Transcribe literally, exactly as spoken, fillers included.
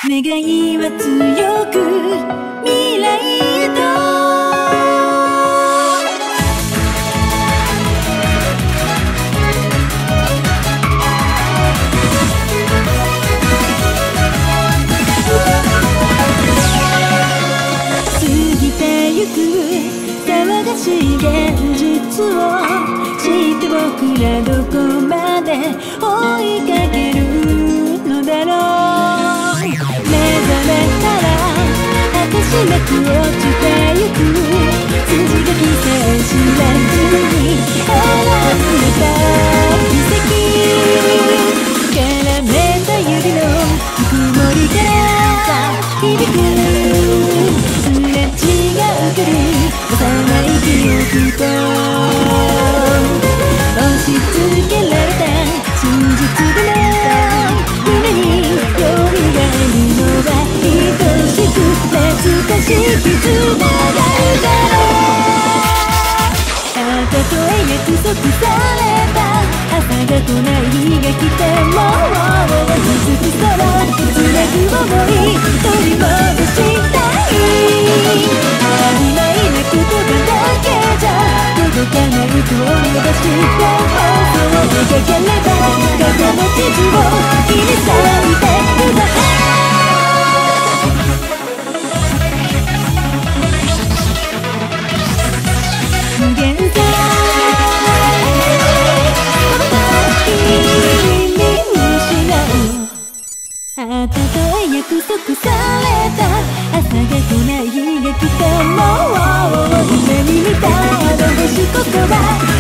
願いは強く未来へと過ぎてゆく騒がしい現実を知って僕らどこまで追いかけるのだろう。目覚めたら果てしなく落ちてゆく筋が規制知らずに選んでた奇跡絡めた指のぬくもりから響くすれ違う距離幼い記憶と押し付けられた真実でも胸によみがえるのは愛しく懐かしい絆があるからたとえ約束された朝が来ない日が来ても気づく空つなぐ想い取り戻したい曖昧な言葉だけじゃ届かないと思い出してそう描ければ風の地図を切り裂いて奪う無限大君に失うあたとえ約束された朝が来ない日が来ても夢に見たあの星こそは